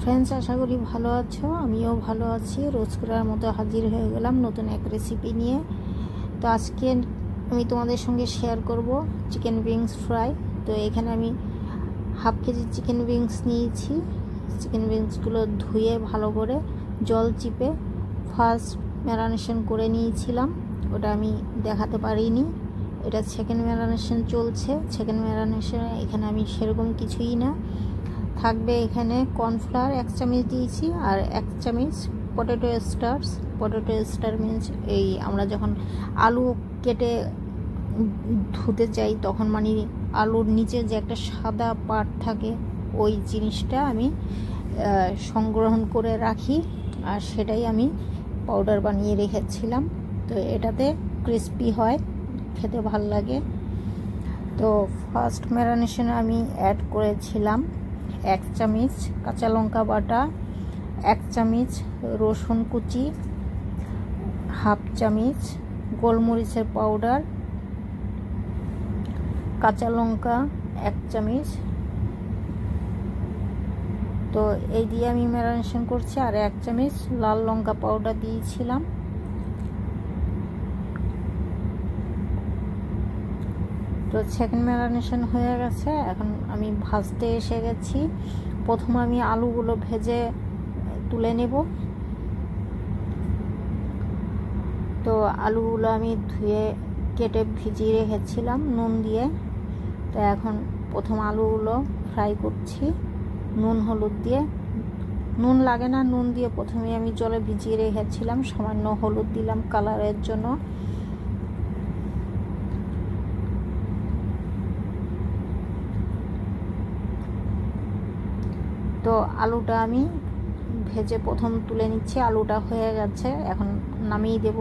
Friends, আশা করি ভালো আছো। আমিও ভালো আছি। রোজকার মতো হাজির হয়ে গেলাম নতুন এক রেসিপি নিয়ে। তো আজকে আমি তোমাদের সঙ্গে শেয়ার করব চিকেন উইংস ফ্রাই। তো এখানে আমি হাফ কেজি চিকেন উইংস নিয়েছি। চিকেন উইংসগুলো ধুয়ে ভালো করে জল চিপে ফার্স্ট ম্যারিনেশন করে নিয়েছিলাম। ওটা আমি দেখাতে পারিনি, এটা সেকেন্ড ম্যারিনেশন চলছে। সেকেন্ড ম্যারিনেশনে এখানে আমি সেরকম কিছুই না, থাকবে এখানে কর্নফ্লাওয়ার 1 চামচ দিয়েছি আর 1 চামচ potato starch. Potato starch means এই আমরা যখন আলু কেটে ধুতে চাই তখন মানে আলুর নিচে যে একটা সাদা পার্ট থাকে ওই জিনিসটা আমি সংগ্রহণ করে রাখি, আর সেটাই আমি পাউডার বানিয়ে রেখেছিলাম। তো এটাতে ক্রিস্পি হয়, খেতে ভাল লাগে। তো ফার্স্ট ম্যারিনেশনে আমি অ্যাড করেছিলাম 1 চামচ কাঁচা লঙ্কা বাটা, 1 চামচ রসুন কুচি, হাফ চামচ গোলমরিচের পাউডার, কাঁচা লঙ্কা 1 চামচ। তো এই দিয়ে আমি ম্যারিনেশন করছি। আর 1 চামচ লাল লঙ্কা পাউডার দিয়েছিলাম। তো সেকেন্ড ম্যারিনেশন হয়ে গেছে, এখন আমি ভাজতে এসে গেছি। প্রথমে আমি আলুগুলো ভেজে তুলে নেব। তো আলুগুলো আমি ধুয়ে কেটে ভিজিয়ে রেখেছিলাম নুন দিয়ে। তো এখন প্রথম আলুগুলো ফ্রাই করছি নুন হলুদ দিয়ে। নুন লাগে না, নুন দিয়ে প্রথমে আমি জলে ভিজিয়ে রেখেছিলাম, সামান্য হলুদ দিলাম কালারের জন্য। তো আলুটা আমি ভেজে প্রথম তুলে নিচ্ছি। আলুটা হয়ে গেছে, এখন নামিয়ে দেব।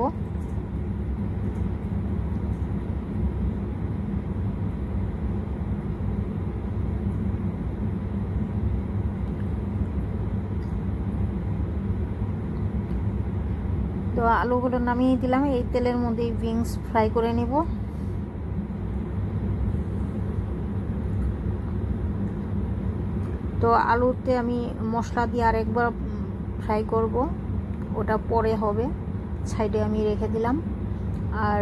তো আলুগুলো নামিয়ে দিলাম। এই তেলের মধ্যে উইংস ফ্রাই করে নেব। তো আলুতে আমি মশলা দিয়ে আরেকবার ফ্রাই করব, ওটা পরে হবে, সাইডে আমি রেখে দিলাম। আর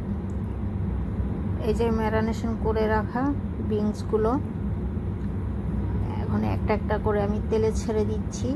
এই যে ম্যারিনেশন করে রাখা উইংসগুলো এখন একটা একটা করে আমি তেলে ছেড়ে দিচ্ছি।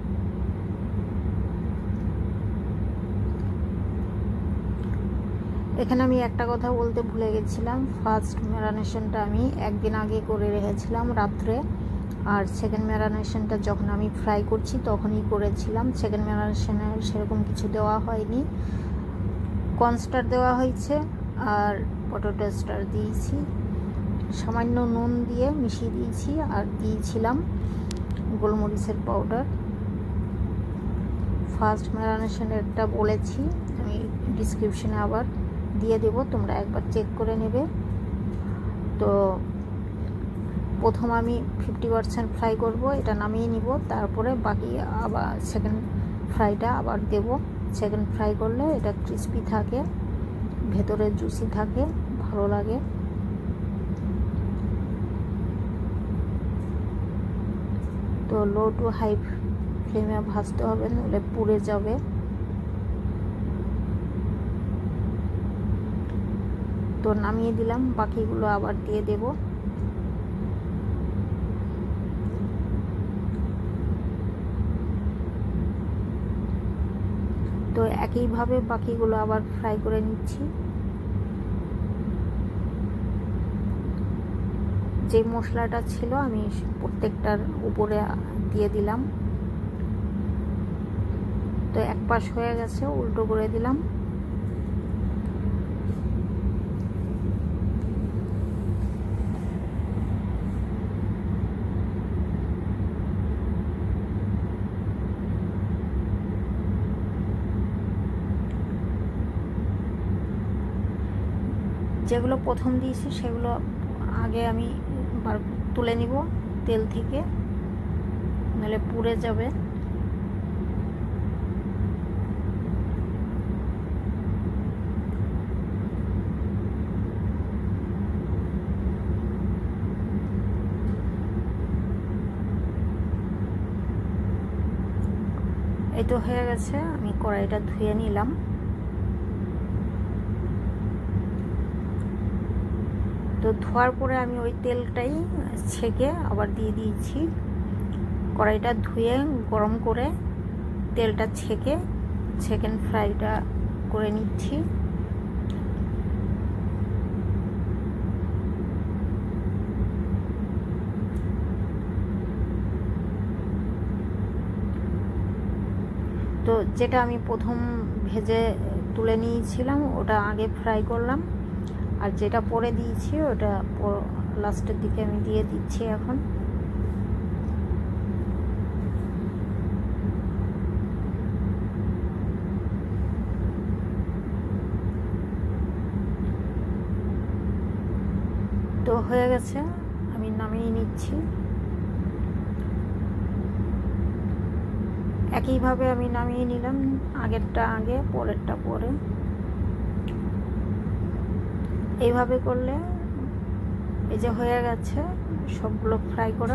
এখানে আমি একটা কথা বলতে ভুলে গেছিলাম, ফার্স্ট ম্যারিনেশনটা আমি একদিন আগে করে রেখেছিলাম রাত্রে, আর সেকেন্ড ম্যারিনেশনটা যখন আমি ফ্রাই করছি তখনই করেছিলাম। সেকেন্ড ম্যারিনেশনে সেরকম কিছু দেওয়া হয়নি, কর্নস্টার দেওয়া হয়েছে আর পটেটো স্টার দিয়েছি, সামান্য নুন দিয়ে মিশিয়ে দিয়েছি, আর দিয়েছিলাম গোলমরিচের পাউডার। ফার্স্ট ম্যারিনেশনেরটা বলেছি, আমি ডিসক্রিপশনে আবার দিয়ে দেব, তোমরা একবার চেক করে নেবে। তো প্রথম আমি 50% ফ্রাই করব, এটা নামিয়ে নিব, তারপরে বাকি আবার সেকেন্ড ফ্রাইটা আবার দেব। সেকেন্ড ফ্রাই করলে এটা ক্রিস্পি থাকে, ভেতরে জুসি থাকে, ভালো লাগে। তো লো টু হাই ফ্লেমে ভাজতে হবে, নইলে পুড়ে যাবে। তো নামিয়ে দিলাম, বাকিগুলো আবার দিয়ে দেব। তো একইভাবে বাকিগুলো আবার ফ্রাই করে নিচ্ছি। যে মশলাটা ছিল আমি প্রত্যেকটার উপরে দিয়ে দিলাম। তো এক পাশ হয়ে গেছে, উল্টো করে দিলাম। যেগুলো প্রথম দিয়েছি সেগুলো আগে আমি তুলে নিব তেল থেকে, নাহলে পুড়ে যাবে। এই তো হয়ে গেছে, আমি কড়াইটা ধুয়ে নিলাম। তো ধোয়ার পরে আমি ওই তেলটাই ছেঁকে আবার দিয়ে দিয়েছি। কড়াইটা ধুয়ে গরম করে তেলটা ছেঁকে চিকেন ফ্রাইটা করে নিচ্ছি। তো যেটা আমি প্রথম ভেজে তুলে নিয়েছিলাম ওটা আগে ফ্রাই করলাম, আর যেটা পরে দিয়েছি ওটা লাস্টের দিকে আমি দিয়ে দিচ্ছি এখন। তো হয়ে গেছে, আমি নামিয়ে নিচ্ছি। একইভাবে আমি নামিয়ে নিলাম, আগেরটা আগে পরেরটা পরে। এইভাবে করলে এই যে হয়ে গেছে সবগুলো ফ্রাই করা।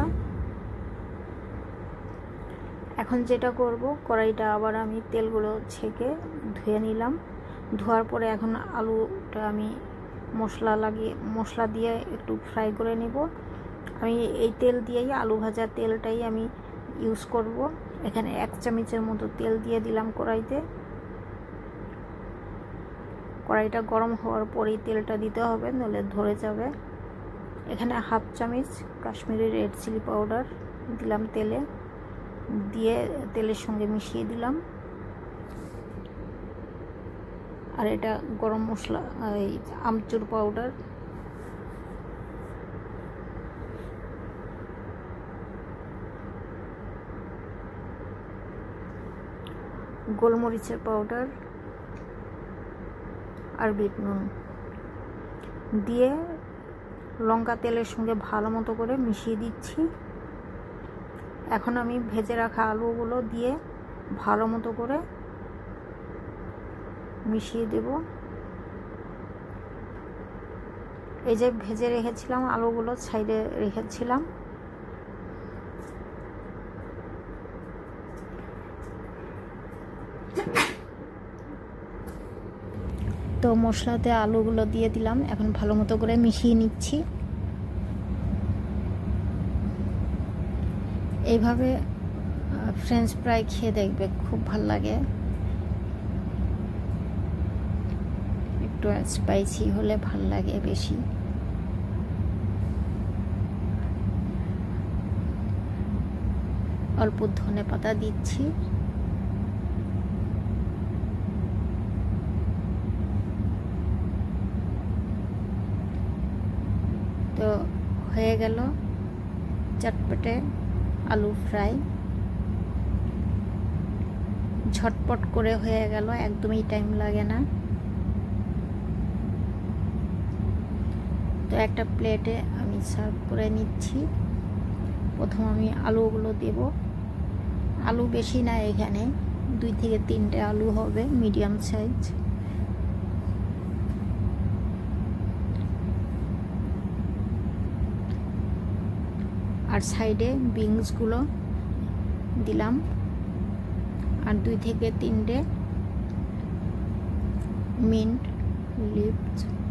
এখন যেটা করব, কড়াইটা আবার আমি তেলগুলো ছেঁকে ধুয়ে নিলাম। ধোয়ার পরে এখন আলুটা আমি মশলা দিয়ে একটু ফ্রাই করে নেব। আমি এই তেল দিয়েই, আলু ভাজা তেলটাই আমি ইউজ করব। এখানে 1 চামচের মতো তেল দিয়ে দিলাম কড়াইতে। কড়াইটা গরম হওয়ার পরেই তেলটা দিতে হবে, নইলে ধরে যাবে। এখানে 1/2 চামচ কাশ্মীরি রেড চিলি পাউডার দিলাম তেলে, দিয়ে তেলের সঙ্গে মিশিয়ে দিলাম। আর এটা গরম মশলা, এই আমচুর পাউডার, গোলমরিচের পাউডার আর বিট নুন দিয়ে লঙ্কা তেলের সঙ্গে ভালো মতো করে মিশিয়ে দিচ্ছি। এখন আমি ভেজে রাখা আলুগুলো দিয়ে ভালো মতো করে মিশিয়ে দেব। এই যে ভেজে রেখেছিলাম আলুগুলো সাইডে রেখেছিলাম, তো মশলাতে আলুগুলো দিয়ে দিলাম। এখন ভালো মতো করে মিশিয়ে নিচ্ছি। এইভাবে ফ্রেঞ্চ ফ্রাই খেয়ে দেখবে, খুব ভালো লাগে। একটু স্পাইসি হলে ভাল লাগে বেশি। অল্প ধনেপাতা দিচ্ছি। তো হয়ে গেল চটপটে আলু ফ্রাই, ঝটপট করে হয়ে গেল, একদমই টাইম লাগে না। তো একটা প্লেটে আমি সার্ভ করে নিচ্ছি। প্রথম আমি আলুগুলো দেব। আলু বেশি না, এখানে 2 থেকে 3টে আলু হবে, মিডিয়াম সাইজ। আর সাইডে বিনসগুলো দিলাম, আর 2 থেকে 3টে মিন্ট লিভস